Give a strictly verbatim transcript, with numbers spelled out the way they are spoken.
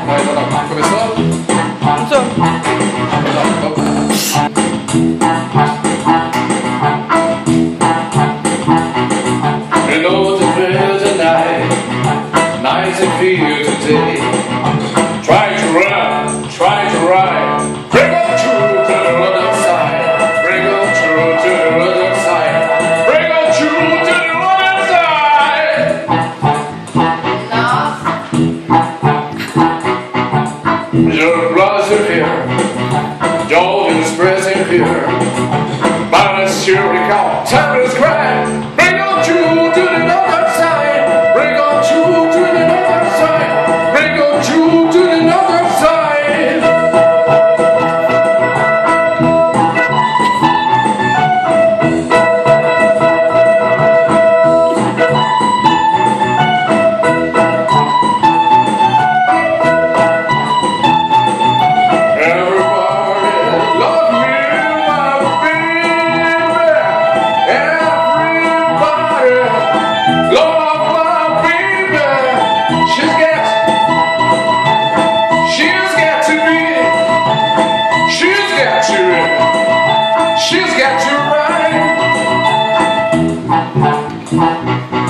Vai, vai lá. Começou? Começou. You know the feels tonight, nice and feel today. Try to run, try to ride. Bring on through to the other side. Bring on through to the other side. Bring on through to the other side. Your blood's here, your expressing here. But it's sure we call time is crying. Bring on through to the other side. Bring on through to the other side. Bring on through to the other side. She's got you right.